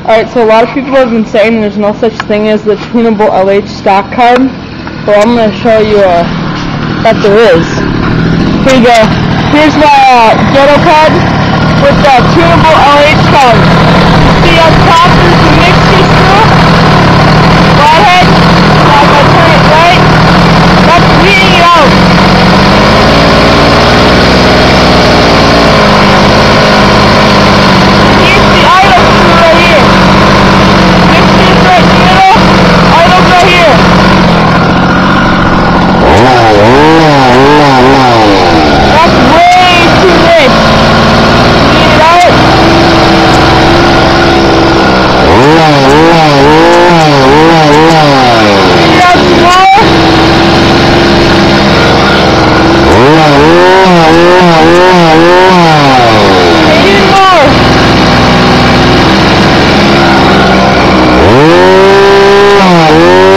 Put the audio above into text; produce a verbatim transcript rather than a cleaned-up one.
Alright, so a lot of people have been saying there's no such thing as the Tuneable L H Stock Carb. Well, I'm going to show you uh, that there is. Here you go. Here's my uh, ghetto pad with the Tuneable L H Carb. See on top there's the mixture screw. Flathead. Now if I turn it right, that's leading it out. Oh,